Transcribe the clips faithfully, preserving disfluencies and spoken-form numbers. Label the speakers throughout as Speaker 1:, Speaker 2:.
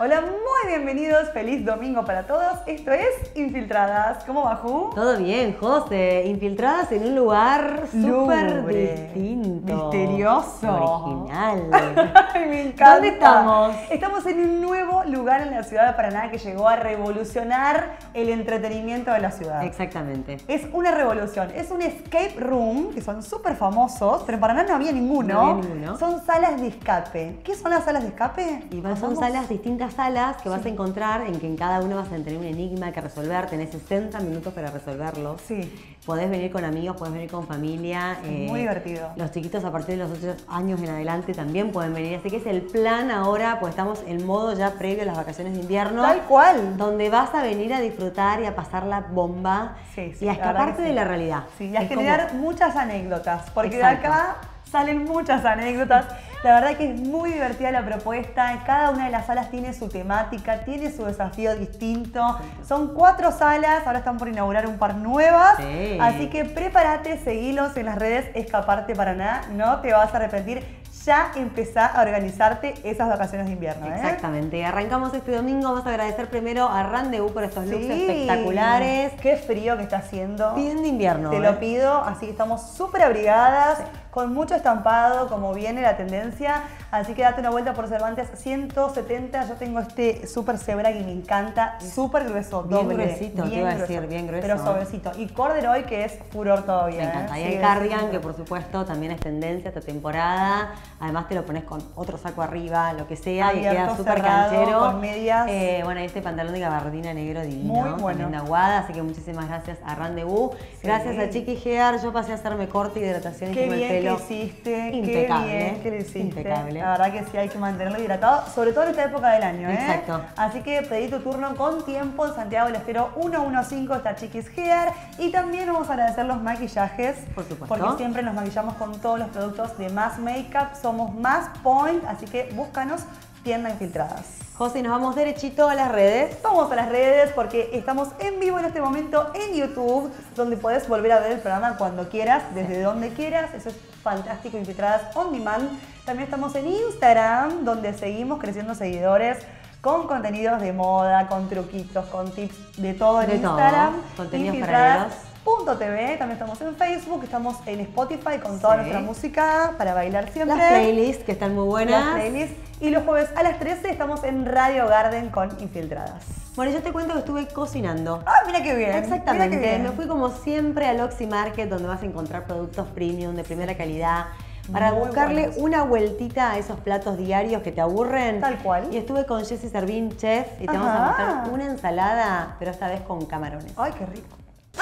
Speaker 1: Hola, muy bienvenidos, feliz domingo para todos. Esto es Infiltradas. ¿Cómo va, Ju?
Speaker 2: Todo bien, José. Infiltradas en un lugar súper distinto.
Speaker 1: Misterioso.
Speaker 2: Original.
Speaker 1: Ay, me encanta.
Speaker 2: ¿Dónde estamos?
Speaker 1: Estamos en un nuevo lugar en la ciudad de Paraná que llegó a revolucionar el entretenimiento de la ciudad.
Speaker 2: Exactamente.
Speaker 1: Es una revolución. Es un escape room, que son súper famosos, pero en Paraná no había ninguno.
Speaker 2: No había ninguno.
Speaker 1: Son salas de escape. ¿Qué son las salas de escape?
Speaker 2: Y son
Speaker 1: ¿Pasamos?
Speaker 2: salas, distintas salas que vas
Speaker 1: Sí.
Speaker 2: a encontrar en que en cada uno vas a tener un enigma que resolver. Tenés sesenta minutos para resolverlo.
Speaker 1: Sí.
Speaker 2: Podés venir con amigos, podés venir con familia.
Speaker 1: Es muy divertido.
Speaker 2: Los chiquitos a partir de los ocho años en adelante también pueden venir. Así que es el plan ahora, pues estamos en modo ya previo a las vacaciones de invierno.
Speaker 1: Tal cual.
Speaker 2: Donde vas a venir a disfrutar y a pasar la bomba
Speaker 1: Sí, sí,
Speaker 2: y a
Speaker 1: la verdad
Speaker 2: escaparte
Speaker 1: que sí.
Speaker 2: de la realidad.
Speaker 1: Sí, y a
Speaker 2: Es
Speaker 1: generar
Speaker 2: como-
Speaker 1: muchas anécdotas, porque
Speaker 2: Exacto.
Speaker 1: de acá salen muchas anécdotas. La verdad que es muy divertida la propuesta. Cada una de las salas tiene su temática, tiene su desafío distinto. Son cuatro salas, ahora están por inaugurar un par nuevas.
Speaker 2: Sí.
Speaker 1: Así que prepárate, seguilos en las redes Escaparte Paraná, no te vas a arrepentir. Ya empezá a organizarte esas vacaciones de invierno. ¿eh?
Speaker 2: Exactamente. Arrancamos este domingo. Vamos a agradecer primero a Rendezvous por estos looks
Speaker 1: Sí.
Speaker 2: espectaculares.
Speaker 1: Qué frío que está haciendo.
Speaker 2: Bien de invierno.
Speaker 1: Te
Speaker 2: ¿eh?
Speaker 1: lo pido, así que estamos súper abrigadas, con mucho estampado, como viene la tendencia. Así que date una vuelta por Cervantes ciento setenta. Yo tengo este súper cebra que me encanta, súper grueso,
Speaker 2: Bien
Speaker 1: doble.
Speaker 2: gruesito, te iba a decir, bien grueso.
Speaker 1: Pero suavecito. Y corduroy, que es furor todavía.
Speaker 2: Me encanta.
Speaker 1: ¿eh?
Speaker 2: Y
Speaker 1: Sí,
Speaker 2: el
Speaker 1: es-
Speaker 2: cardigan, que por supuesto también es tendencia esta temporada. Además te lo pones con otro saco arriba, lo que sea, y
Speaker 1: Abierto,
Speaker 2: queda súper
Speaker 1: cerrado,
Speaker 2: canchero.
Speaker 1: con medias.
Speaker 2: Eh, bueno, y este pantalón de gabardina negro divino.
Speaker 1: Muy bueno.
Speaker 2: También de aguada, así que muchísimas gracias a Rendezvous.
Speaker 1: Sí.
Speaker 2: Gracias a Chiqui Hair. Yo pasé a hacerme corte, hidratación y
Speaker 1: Qué
Speaker 2: como el
Speaker 1: bien
Speaker 2: pelo.
Speaker 1: que hiciste,
Speaker 2: impecable,
Speaker 1: qué bien que lo hiciste.
Speaker 2: impecable.
Speaker 1: La verdad que sí hay que mantenerlo hidratado, sobre todo en esta época del año, ¿eh?
Speaker 2: Exacto.
Speaker 1: Así que pedí tu turno con tiempo en Santiago del Estero ciento quince, está Chiquis Hair. Y también vamos a agradecer los maquillajes.
Speaker 2: Por supuesto.
Speaker 1: Porque siempre nos maquillamos con todos los productos de Más Makeup. Somos Más Point, así que búscanos, tienda Infiltradas.
Speaker 2: José, nos vamos derechito a las redes.
Speaker 1: Vamos a las redes porque estamos en vivo en este momento en YouTube, donde puedes volver a ver el programa cuando quieras, desde donde quieras. Eso es fantástico, Infiltradas on demand. También estamos en Instagram, donde seguimos creciendo seguidores con contenidos de moda, con truquitos, con tips de todo en
Speaker 2: De todo,
Speaker 1: Instagram.
Speaker 2: contenidos
Speaker 1: Infiltradas
Speaker 2: paralelos.
Speaker 1: punto t v. También estamos en Facebook, estamos en Spotify con toda
Speaker 2: Sí.
Speaker 1: nuestra música para bailar siempre.
Speaker 2: Las playlists que están muy buenas.
Speaker 1: Las playlists. Y los jueves a las trece estamos en Radio Garden con Infiltradas.
Speaker 2: Bueno, yo te cuento que estuve cocinando.
Speaker 1: Ah, mira qué bien.
Speaker 2: Exactamente.
Speaker 1: Mira qué bien.
Speaker 2: Me fui como siempre al Oxy Market, donde vas a encontrar productos premium de primera calidad. Para
Speaker 1: Muy
Speaker 2: buscarle
Speaker 1: buenos.
Speaker 2: una vueltita a esos platos diarios que te aburren.
Speaker 1: Tal cual.
Speaker 2: Y estuve con Jessy Servín, chef, y te vamos a
Speaker 1: Ajá.
Speaker 2: mostrar una ensalada, pero esta vez con camarones.
Speaker 1: Ay, qué rico.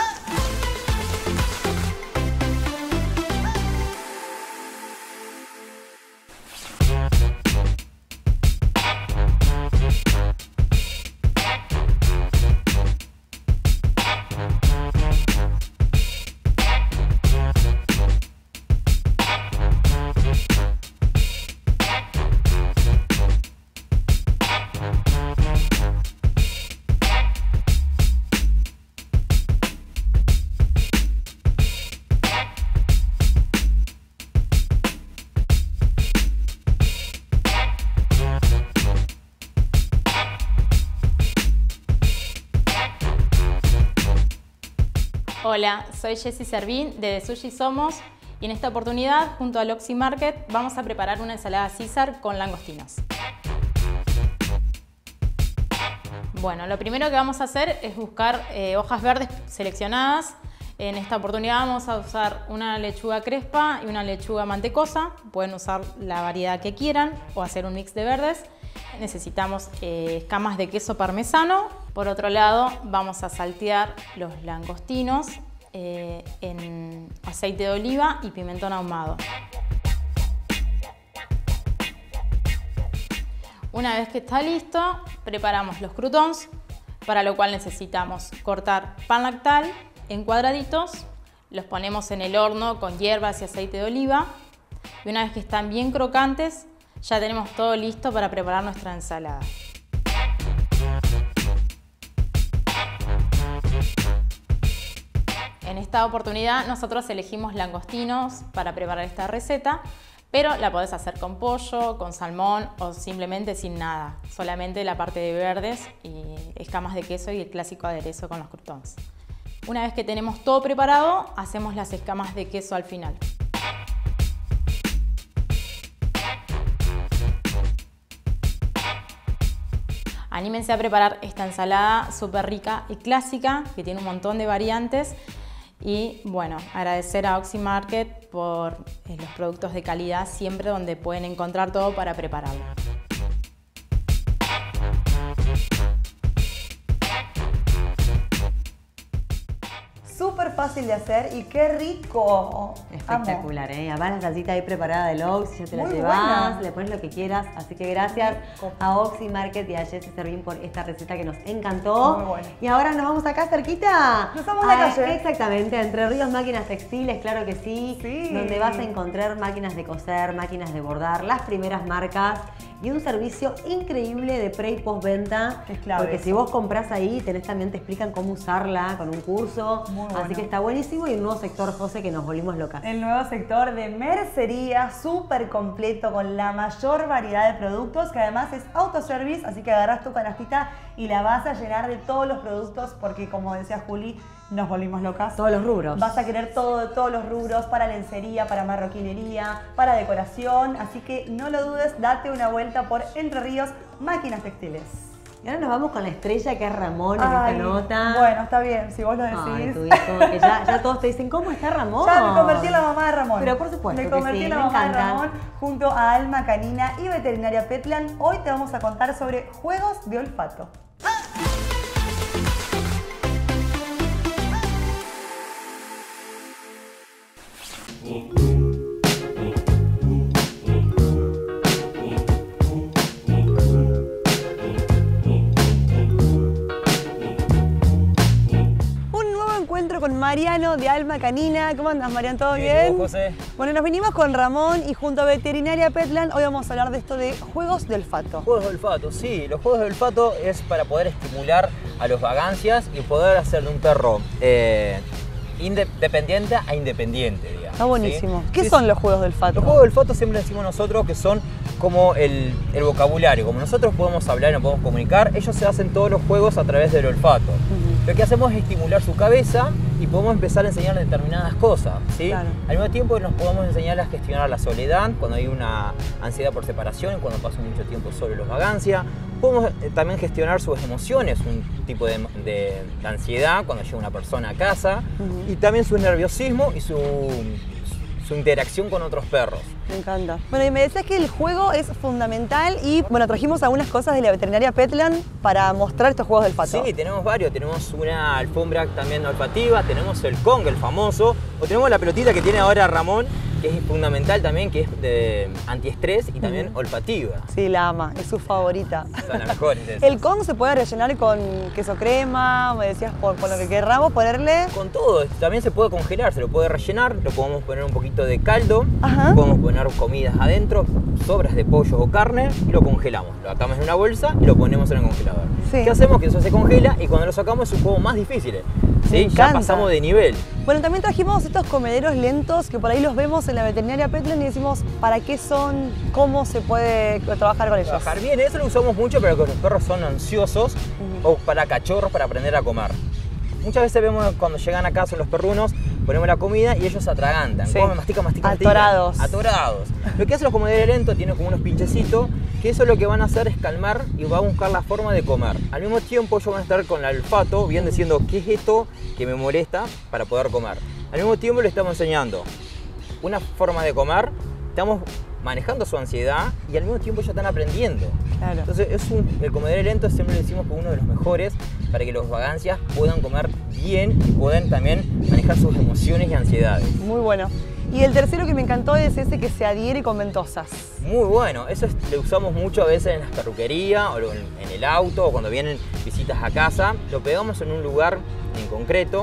Speaker 3: Hola, soy Jessy Servín de De Sushi Somos y en esta oportunidad, junto al Oxy Market, vamos a preparar una ensalada César con langostinos. Bueno, lo primero que vamos a hacer es buscar eh, hojas verdes seleccionadas. En esta oportunidad vamos a usar una lechuga crespa y una lechuga mantecosa. Pueden usar la variedad que quieran o hacer un mix de verdes. Necesitamos eh, escamas de queso parmesano. Por otro lado, vamos a saltear los langostinos eh, en aceite de oliva y pimentón ahumado. Una vez que está listo, preparamos los croutons, para lo cual necesitamos cortar pan lactal en cuadraditos, los ponemos en el horno con hierbas y aceite de oliva y una vez que están bien crocantes, ya tenemos todo listo para preparar nuestra ensalada. En esta oportunidad nosotros elegimos langostinos para preparar esta receta, Pero la podés hacer con pollo, con salmón o simplemente sin nada. Solamente la parte de verdes y escamas de queso y el clásico aderezo con los croutons. Una vez que tenemos todo preparado, hacemos las escamas de queso al final. Anímense a preparar esta ensalada súper rica y clásica, que tiene un montón de variantes. Y bueno, agradecer a Oxy Market por eh, los productos de calidad, siempre donde pueden encontrar todo para prepararlo.
Speaker 1: Súper fácil de hacer y qué rico.
Speaker 2: Espectacular, ¿eh? Además la salsita ahí preparada del Oxy, ya te la
Speaker 1: Muy
Speaker 2: llevas,
Speaker 1: buena.
Speaker 2: le pones lo que quieras. Así que gracias a Oxy Market y a Jessy Servín por esta receta que nos encantó.
Speaker 1: Muy buena.
Speaker 2: Y ahora nos vamos acá cerquita.
Speaker 1: Nos vamos a la
Speaker 2: Ah,
Speaker 1: calle.
Speaker 2: Exactamente, a Entre Ríos Máquinas Textiles, claro que sí.
Speaker 1: Sí.
Speaker 2: Donde vas a encontrar máquinas de coser, máquinas de bordar, las primeras marcas y un servicio increíble de pre y postventa.
Speaker 1: Es clave
Speaker 2: Porque
Speaker 1: eso.
Speaker 2: si vos compras ahí, tenés también te explican cómo usarla con un curso.
Speaker 1: Muy
Speaker 2: Así
Speaker 1: bueno.
Speaker 2: que está buenísimo. Y un nuevo sector, José, que nos volvimos locas.
Speaker 1: El nuevo sector de mercería, súper completo, con la mayor variedad de productos, que además es autoservice, así que agarrás tu canastita y la vas a llenar de todos los productos, porque como decía Juli, nos volvimos locas.
Speaker 2: Todos los rubros.
Speaker 1: Vas a querer todo de todos los rubros, para lencería, para marroquinería, para decoración, así que no lo dudes, date una vuelta por Entre Ríos Máquinas Textiles.
Speaker 2: Y ahora nos vamos con la estrella que es Ramón en
Speaker 1: Ay,
Speaker 2: esta nota.
Speaker 1: Bueno, está bien, si vos lo decís.
Speaker 2: Ay, tu hijo, que ya, ya todos te dicen, ¿cómo está Ramón?
Speaker 1: Ya me convertí en la mamá de Ramón.
Speaker 2: Pero por supuesto
Speaker 1: Me
Speaker 2: que
Speaker 1: convertí
Speaker 2: sí,
Speaker 1: en la
Speaker 2: me
Speaker 1: mamá de
Speaker 2: encanta.
Speaker 1: Ramón junto a Alma Canina y Veterinaria Petland. Hoy te vamos a contar sobre juegos de olfato. Un nuevo encuentro con Mariano de Alma Canina. ¿Cómo andas, Mariano? ¿Todo
Speaker 4: Bien,
Speaker 1: bien?
Speaker 4: ¿y vos, José?
Speaker 1: Bueno, nos vinimos con Ramón y junto a Veterinaria Petland hoy vamos a hablar de esto de juegos de olfato.
Speaker 4: Juegos de olfato, sí. Los juegos de olfato es para poder estimular a los vagancias y poder hacer de un perro eh, independiente a independiente, digamos.
Speaker 1: Está buenísimo.
Speaker 4: ¿sí?
Speaker 1: ¿Qué
Speaker 4: Sí,
Speaker 1: son los juegos de olfato?
Speaker 4: Los juegos de olfato siempre decimos nosotros que son como el, el vocabulario. Como nosotros podemos hablar y nos podemos comunicar, ellos se hacen todos los juegos a través del olfato.
Speaker 1: Ujú.
Speaker 4: Lo que hacemos es estimular su cabeza y podemos empezar a enseñar determinadas cosas, ¿sí?
Speaker 1: Claro.
Speaker 4: Al mismo tiempo nos podemos enseñar a gestionar la soledad, cuando hay una ansiedad por separación, cuando pasan mucho tiempo solo los vagancias. Podemos eh, también gestionar sus emociones, un tipo de, de- de ansiedad cuando llega una persona a casa,
Speaker 1: Ujú.
Speaker 4: y también su nerviosismo y su, su interacción con otros perros.
Speaker 1: Me encanta. Bueno, y me decías que el juego es fundamental y, bueno, trajimos algunas cosas de la Veterinaria Petland para mostrar estos juegos de olfato.
Speaker 4: Sí, tenemos varios. Tenemos una alfombra también olfativa, tenemos el Kong, el famoso, o tenemos la pelotita que tiene ahora Ramón, que es fundamental también, que es de antiestrés y también
Speaker 1: Ujú.
Speaker 4: olfativa.
Speaker 1: Sí, la ama, es su favorita.
Speaker 4: Son las mejores esas.
Speaker 1: El Kong se puede rellenar con queso crema, me decías, por, con lo que querramos ponerle.
Speaker 4: Con todo, también se puede congelar, se lo puede rellenar, lo podemos poner un poquito de caldo,
Speaker 1: Ajá.
Speaker 4: podemos poner comidas adentro, sobras de pollo o carne y lo congelamos. Lo sacamos en una bolsa y lo ponemos en el congelador.
Speaker 1: Sí.
Speaker 4: ¿Qué hacemos? Que eso se congela y cuando lo sacamos es un juego más difícil.
Speaker 1: Me
Speaker 4: ¿sí? Ya
Speaker 1: encanta.
Speaker 4: pasamos de nivel.
Speaker 1: Bueno, también trajimos estos comederos lentos que por ahí los vemos en la Veterinaria Petland y decimos para qué son, cómo se puede trabajar con ellos.
Speaker 4: Trabajar bien, eso lo usamos mucho para que los perros son ansiosos
Speaker 1: Ujú.
Speaker 4: o para cachorros para aprender a comer. Muchas veces vemos cuando llegan a casa los perrunos, ponemos la comida y ellos se atragantan,
Speaker 1: Sí.
Speaker 4: comen, mastican, mastican, mastican.
Speaker 1: Atorados.
Speaker 4: Atorados. Lo que hacen los comederos lentos tienen como unos pinchecitos, que eso lo que van a hacer es calmar y va a buscar la forma de comer. Al mismo tiempo ellos van a estar con el olfato bien diciendo qué es esto que me molesta para poder comer. Al mismo tiempo le estamos enseñando una forma de comer, estamos manejando su ansiedad y al mismo tiempo ya están aprendiendo.
Speaker 1: Claro.
Speaker 4: Entonces es un, el comedero lento siempre le decimos que es uno de los mejores para que los vagancias puedan comer bien y puedan también manejar sus emociones y ansiedades.
Speaker 1: Muy bueno. Y el tercero que me encantó es ese que se adhiere con ventosas.
Speaker 4: Muy bueno, eso es, lo usamos mucho a veces en las perruquerías o en, en el auto o cuando vienen visitas a casa. Lo pegamos en un lugar en concreto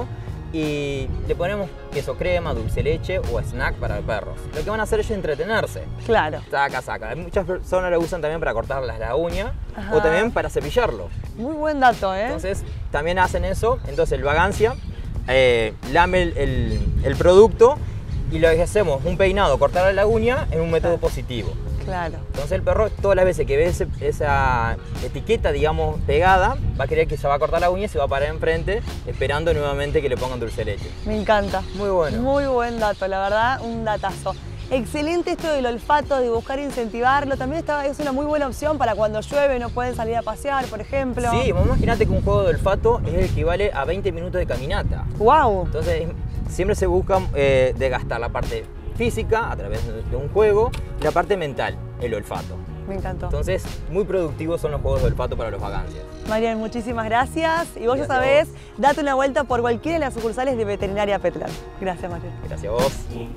Speaker 4: y le ponemos queso crema, dulce leche o snack para perros. Lo que van a hacer es entretenerse.
Speaker 1: Claro.
Speaker 4: Saca, saca. Muchas personas lo usan también para cortarles la uña
Speaker 1: Ajá.
Speaker 4: o también para cepillarlo.
Speaker 1: Muy buen dato, ¿eh?
Speaker 4: Entonces también hacen eso. Entonces el vagancia eh, lame el, el- el producto y lo que hacemos, un peinado, cortarle la uña, es un método positivo.
Speaker 1: Claro.
Speaker 4: Entonces el perro, todas las veces que ve ese, esa etiqueta, digamos, pegada, va a creer que se va a cortar la uña y se va a parar enfrente, esperando nuevamente que le pongan dulce de leche.
Speaker 1: Me encanta.
Speaker 4: Muy bueno.
Speaker 1: Muy buen dato, la verdad, un datazo. Excelente esto del olfato, de buscar incentivarlo. También está, es una muy buena opción para cuando llueve, no pueden salir a pasear, por ejemplo.
Speaker 4: Sí, imagínate que un juego de olfato es el equivale a veinte minutos de caminata.
Speaker 1: ¡Wow!
Speaker 4: Entonces, siempre se busca eh, desgastar la parte física a través de un juego y la parte mental, el olfato.
Speaker 1: Me encantó.
Speaker 4: Entonces, muy productivos son los juegos de olfato para los vagancias.
Speaker 1: Marian, muchísimas gracias. Y vos
Speaker 4: Gracias
Speaker 1: ya sabés, date una vuelta por cualquiera de las sucursales de Veterinaria Petland. Gracias, Marian.
Speaker 4: Gracias a vos.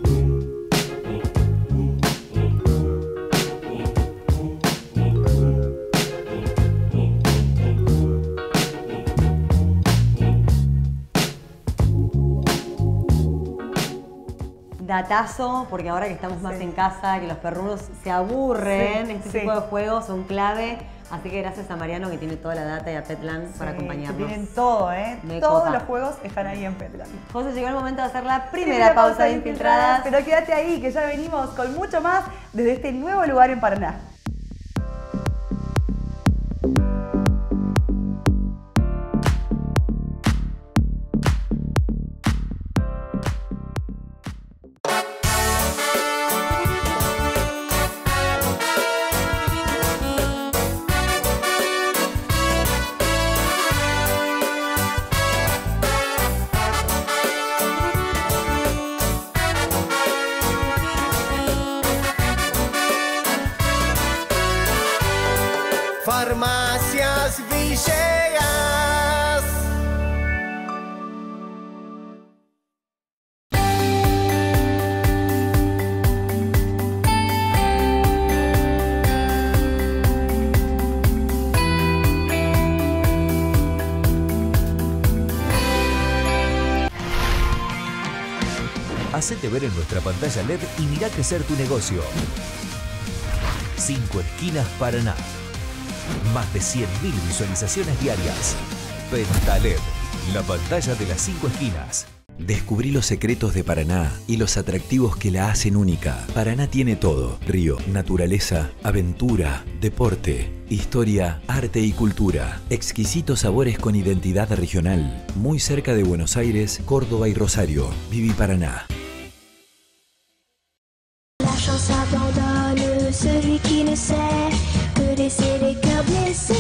Speaker 2: Datazo, porque ahora que estamos más
Speaker 1: Sí.
Speaker 2: en casa, que los perrunos se aburren,
Speaker 1: Sí,
Speaker 2: este
Speaker 1: sí.
Speaker 2: tipo de juegos son clave. Así que gracias a Mariano que tiene toda la data y a Petland para
Speaker 1: Sí,
Speaker 2: acompañarnos.
Speaker 1: que tienen todo, ¿eh?
Speaker 2: Me
Speaker 1: Todos
Speaker 2: copa.
Speaker 1: los juegos están ahí en Petland.
Speaker 2: José, llegó el momento de hacer la primera, pausa de Infiltradas.
Speaker 1: Pero quédate ahí, que ya venimos con mucho más desde este nuevo lugar en Paraná.
Speaker 5: Farmacias Villegas.
Speaker 6: Hacete ver en nuestra pantalla L E D y mirá crecer tu negocio. Cinco Esquinas Paraná. Más de cien mil visualizaciones diarias. Pentaled, la pantalla de las cinco esquinas.
Speaker 7: Descubrí los secretos de Paraná y los atractivos que la hacen única. Paraná tiene todo: río, naturaleza, aventura, deporte, historia, arte y cultura. Exquisitos sabores con identidad regional. Muy cerca de Buenos Aires, Córdoba y Rosario. Vivi Paraná.
Speaker 8: La chance abandonne celui qui ne sait que laisser les cœurs blessés.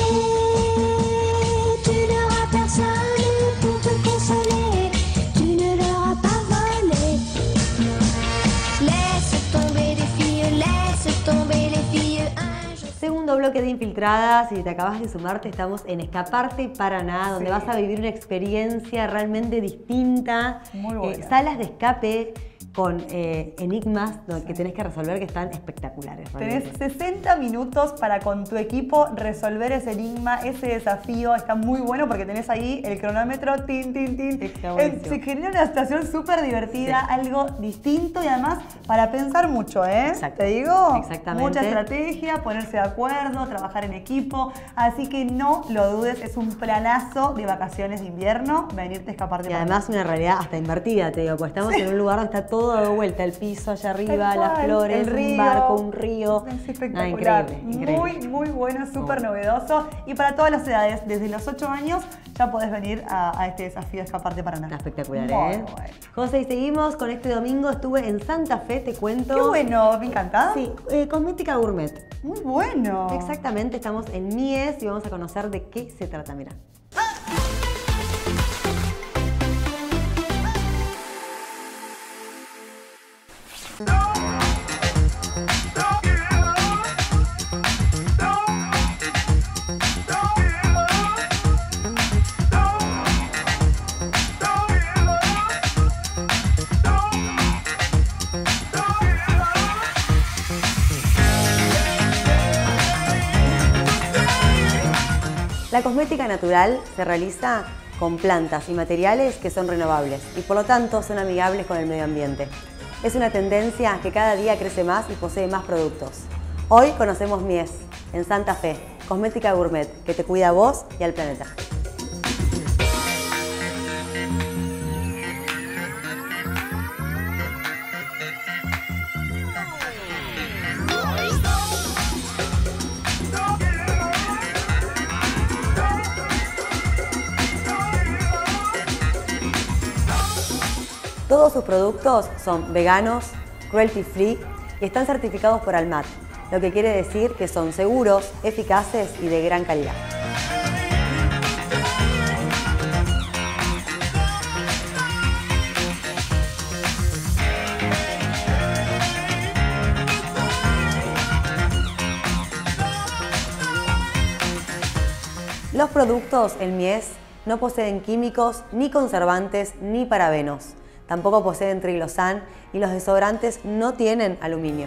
Speaker 8: Tu n'auras personne pour te consoler, tu ne leur as pas volé. Laisse tomber les filles, laisse tomber les filles. Un jour...
Speaker 2: Segundo bloque de Infiltradas, si te acabas de sumarte, estamos en Escaparte Paraná, donde
Speaker 1: Sí.
Speaker 2: vas a vivir una experiencia realmente distinta.
Speaker 1: Muy buena.
Speaker 2: Eh, salas de escape con eh, enigmas que tenés que resolver que están espectaculares.
Speaker 1: Tenés
Speaker 2: realmente.
Speaker 1: sesenta minutos para con tu equipo resolver ese enigma, ese desafío. Está muy bueno porque tenés ahí el cronómetro, tin, tin, tin.
Speaker 2: Está
Speaker 1: Eh,
Speaker 2: buenísimo.
Speaker 1: Se genera una situación súper divertida,
Speaker 2: Sí.
Speaker 1: algo distinto y además para pensar mucho, ¿eh?
Speaker 2: Exacto.
Speaker 1: Te digo,
Speaker 2: Exactamente.
Speaker 1: mucha estrategia, ponerse de acuerdo, trabajar en equipo. Así que no lo dudes, es un planazo de vacaciones de invierno venirte a escaparte.
Speaker 2: Y además una realidad hasta invertida, te digo, porque estamos en un lugar donde está todo dado vuelta, el piso allá arriba,
Speaker 1: Tal
Speaker 2: las
Speaker 1: cual,
Speaker 2: flores,
Speaker 1: el río.
Speaker 2: un barco, un río.
Speaker 1: Es
Speaker 2: Nada,
Speaker 1: espectacular.
Speaker 2: increíble, increíble.
Speaker 1: Muy, muy bueno, súper novedoso. Y para todas las edades, desde los ocho años, ya podés venir a, a este desafío de Escaparte Paraná.
Speaker 2: Está espectacular,
Speaker 1: Muy
Speaker 2: ¿eh?
Speaker 1: bueno.
Speaker 2: José, y seguimos con este domingo. Estuve en Santa Fe, te cuento.
Speaker 1: Qué bueno, me encanta.
Speaker 2: Sí, eh, cosmética gourmet.
Speaker 1: Muy bueno.
Speaker 2: Exactamente, estamos en Mies y vamos a conocer de qué se trata, mira. La cosmética natural se realiza con plantas y materiales que son renovables y por lo tanto son amigables con el medio ambiente. Es una tendencia que cada día crece más y posee más productos. Hoy conocemos Mies, en Santa Fe, cosmética gourmet que te cuida a vos y al planeta. Todos sus productos son veganos, cruelty free y están certificados por Almat, lo que quiere decir que son seguros, eficaces y de gran calidad. Los productos en Mies no poseen químicos, ni conservantes, ni parabenos. Tampoco poseen triglosan y los desodorantes no tienen aluminio.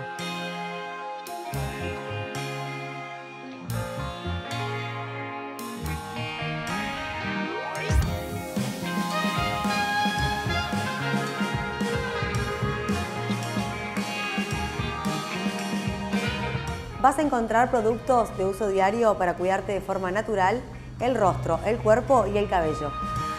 Speaker 2: Vas a encontrar productos de uso diario para cuidarte de forma natural el rostro, el cuerpo y el cabello.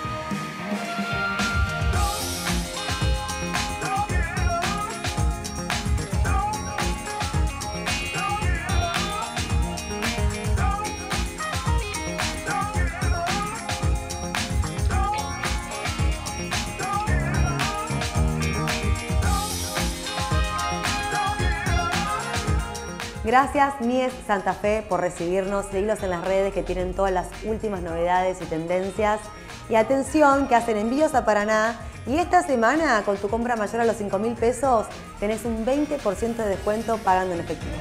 Speaker 2: Gracias Mies Santa Fe por recibirnos, seguilos en las redes que tienen todas las últimas novedades y tendencias. Y atención que hacen envíos a Paraná y esta semana con tu compra mayor a los cinco mil pesos tenés un veinte por ciento de descuento pagando en efectivo.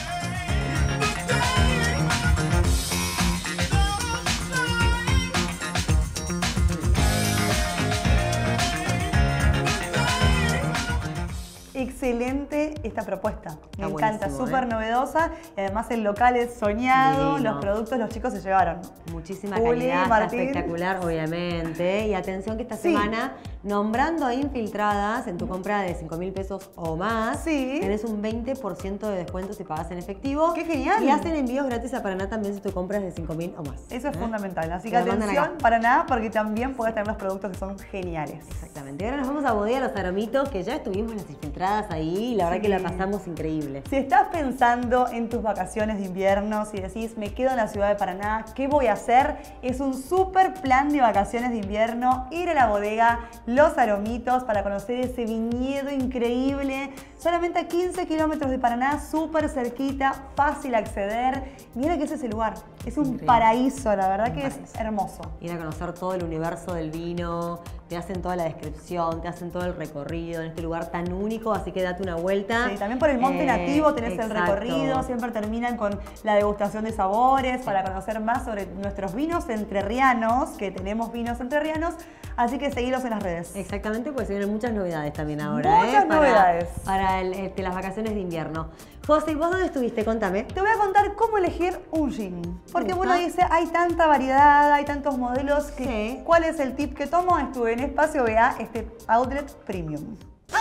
Speaker 1: Excelente esta propuesta, me
Speaker 2: Está
Speaker 1: encanta, súper
Speaker 2: ¿eh?
Speaker 1: novedosa y además el local es soñado,
Speaker 2: Divino.
Speaker 1: los productos los chicos se llevaron.
Speaker 2: Muchísima
Speaker 1: Juli,
Speaker 2: calidad, está
Speaker 1: Martín.
Speaker 2: espectacular obviamente. Y atención que esta
Speaker 1: Sí.
Speaker 2: semana, nombrando a Infiltradas en tu compra de cinco mil pesos o más,
Speaker 1: Sí.
Speaker 2: tenés un veinte por ciento de descuento si pagas en efectivo.
Speaker 1: ¡Qué genial!
Speaker 2: Y hacen envíos gratis a Paraná también si tu compra es de cinco mil o más.
Speaker 1: Eso es
Speaker 2: ¿eh?
Speaker 1: fundamental, así
Speaker 2: Te
Speaker 1: que
Speaker 2: lo mandan
Speaker 1: atención
Speaker 2: acá.
Speaker 1: para nada porque también puedes tener los productos que son geniales.
Speaker 2: Exactamente. Y ahora nos vamos a Bodega Los Aromitos, que ya estuvimos las Infiltradas ahí y la verdad
Speaker 1: Sí.
Speaker 2: que la pasamos increíble.
Speaker 1: Si estás pensando en tus vacaciones de invierno, si decís, me quedo en la ciudad de Paraná, ¿qué voy a hacer? Es un súper plan de vacaciones de invierno, ir a la bodega Los Aromitos para conocer ese viñedo increíble, solamente a quince kilómetros de Paraná, súper cerquita, fácil acceder. Mira que ese es el lugar, es un
Speaker 2: Increíble.
Speaker 1: paraíso, la verdad
Speaker 2: Un
Speaker 1: que
Speaker 2: paraíso.
Speaker 1: es hermoso.
Speaker 2: Ir a conocer todo el universo del vino, te hacen toda la descripción, te hacen todo el recorrido en este lugar tan único, así que date una vuelta.
Speaker 1: Sí, también por el Monte
Speaker 2: Eh,
Speaker 1: Nativo tenés el
Speaker 2: exacto.
Speaker 1: recorrido, siempre terminan con la degustación de sabores para conocer más sobre nuestros vinos entrerrianos, que tenemos vinos entrerrianos, así que seguilos en las redes.
Speaker 2: Exactamente, pues se vienen muchas novedades también ahora.
Speaker 1: Muchas
Speaker 2: ¿eh? Para-
Speaker 1: novedades.
Speaker 2: Para el, este, las vacaciones de invierno. José, ¿vos dónde estuviste? Contame.
Speaker 1: Te voy a contar cómo elegir un jean. Porque
Speaker 2: gusta.
Speaker 1: uno dice, hay tanta variedad, hay tantos modelos, que
Speaker 2: Sí.
Speaker 1: ¿cuál es el tip que tomo? Estuve en Espacio B A, este outlet premium.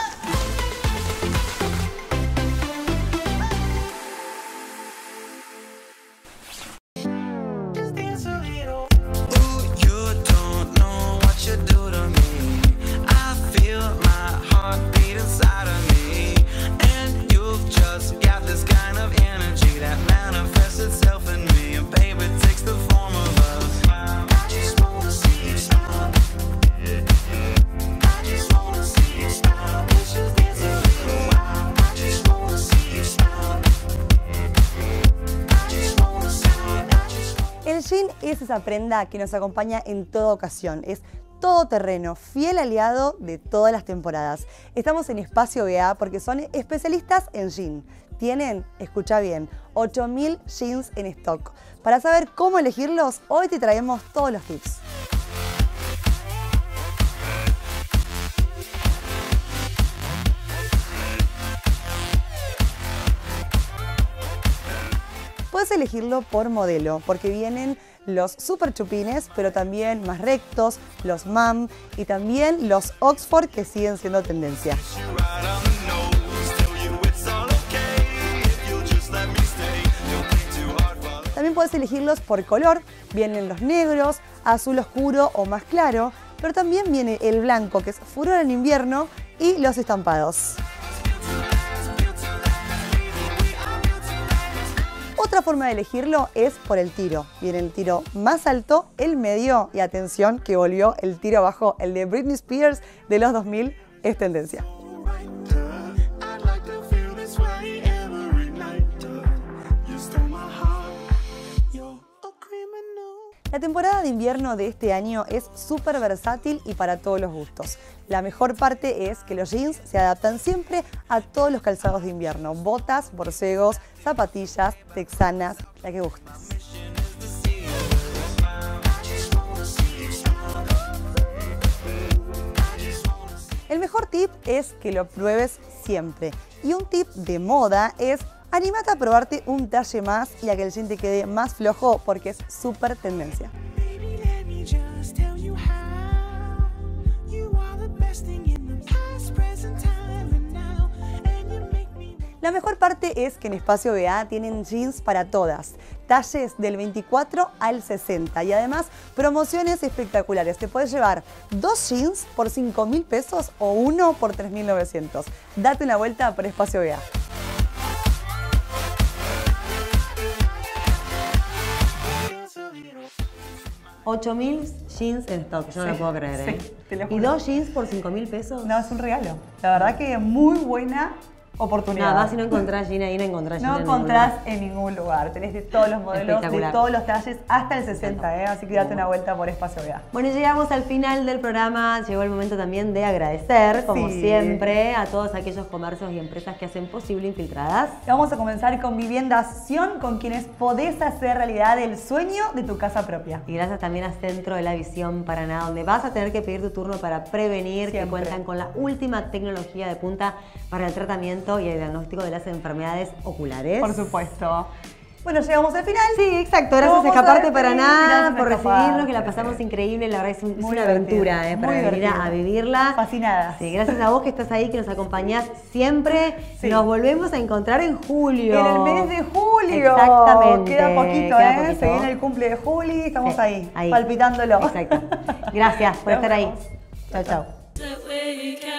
Speaker 1: El jean es esa prenda que nos acompaña en toda ocasión. Es todoterreno, fiel aliado de todas las temporadas. Estamos en Espacio B A porque son especialistas en jean. Tienen, escucha bien, ocho mil jeans en stock. Para saber cómo elegirlos, hoy te traemos todos los tips. Puedes elegirlo por modelo, porque vienen los super chupines, pero también más rectos, los mam y también los Oxford que siguen siendo tendencia. También puedes elegirlos por color, vienen los negros, azul oscuro o más claro, pero también viene el blanco que es furor en invierno y los estampados. Otra forma de elegirlo es por el tiro. Viene el tiro más alto, el medio y atención que volvió el tiro abajo, el de Britney Spears de los dos mil, es tendencia. La temporada de invierno de este año es súper versátil y para todos los gustos. La mejor parte es que los jeans se adaptan siempre a todos los calzados de invierno. Botas, borcegos, zapatillas, texanas, la que gustes. El mejor tip es que lo pruebes siempre. Y un tip de moda es: anímate a probarte un talle más y a que el jean te quede más flojo porque es súper tendencia. La mejor parte es que en Espacio B A tienen jeans para todas, talles del veinticuatro al sesenta y además promociones espectaculares. Te puedes llevar dos jeans por cinco mil pesos o uno por tres mil novecientos. Date una vuelta por Espacio B A.
Speaker 2: ocho mil jeans en stock, yo no
Speaker 1: Sí,
Speaker 2: lo puedo creer,
Speaker 1: sí,
Speaker 2: ¿eh?
Speaker 1: te lo
Speaker 2: ¿Y
Speaker 1: juro.
Speaker 2: dos jeans por cinco mil pesos?
Speaker 1: No, es un regalo. La verdad que muy buena oportunidad.
Speaker 2: Nada más si no encontrás jean ahí, no encontrás jean
Speaker 1: No
Speaker 2: en ningún
Speaker 1: encontrás
Speaker 2: lugar.
Speaker 1: en ningún lugar. Tenés de todos los modelos, de
Speaker 2: Espectacular.
Speaker 1: todos los talles, hasta el sesenta, ¿eh? Así que date una vuelta por Espacio B A.
Speaker 2: Bueno, y llegamos al final del programa. Llegó el momento también de agradecer, como
Speaker 1: Sí.
Speaker 2: siempre, a todos aquellos comercios y empresas que hacen posible Infiltradas.
Speaker 1: Vamos a comenzar con Viviendación, con quienes podés hacer realidad el sueño de tu casa propia.
Speaker 2: Y gracias también a Centro de la Visión Paraná, donde vas a tener que pedir tu turno para prevenir, que
Speaker 1: Siempre.
Speaker 2: cuentan con la última tecnología de punta para el tratamiento y el diagnóstico de las enfermedades oculares.
Speaker 1: Por supuesto. Bueno, llegamos al final.
Speaker 2: Sí, exacto. Gracias
Speaker 1: Vamos a
Speaker 2: Escaparte
Speaker 1: despedir,
Speaker 2: Paraná
Speaker 1: gracias
Speaker 2: por
Speaker 1: Escaparte.
Speaker 2: recibirnos, que la pasamos increíble. La verdad es, un- es
Speaker 1: Muy
Speaker 2: una
Speaker 1: divertido,
Speaker 2: aventura, ¿eh? Para
Speaker 1: muy
Speaker 2: venir
Speaker 1: divertido.
Speaker 2: a, a vivirla.
Speaker 1: Fascinadas.
Speaker 2: Sí, gracias a vos que estás ahí, que nos acompañás siempre.
Speaker 1: Sí.
Speaker 2: Nos volvemos a encontrar en julio.
Speaker 1: En el mes de julio.
Speaker 2: Exactamente.
Speaker 1: Queda poquito,
Speaker 2: queda
Speaker 1: ¿eh?
Speaker 2: poquito.
Speaker 1: Se viene el cumple de Juli, estamos
Speaker 2: Sí,
Speaker 1: ahí,
Speaker 2: ahí.
Speaker 1: palpitándolo.
Speaker 2: Exacto. Gracias por
Speaker 1: Nos
Speaker 2: estar ahí.
Speaker 1: vemos.
Speaker 2: Chao, chao.
Speaker 9: That way you can